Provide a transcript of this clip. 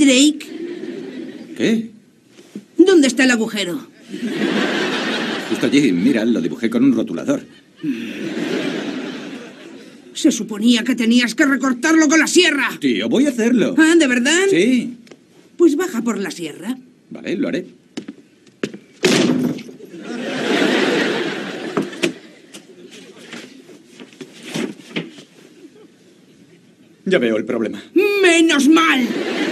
Drake. ¿Qué? ¿Dónde está el agujero? Justo allí, mira, lo dibujé con un rotulador. Se suponía que tenías que recortarlo con la sierra. Tío, voy a hacerlo. ¿Ah, de verdad? Sí. Pues baja por la sierra. Vale, lo haré. Ya veo el problema. ¡Menos mal!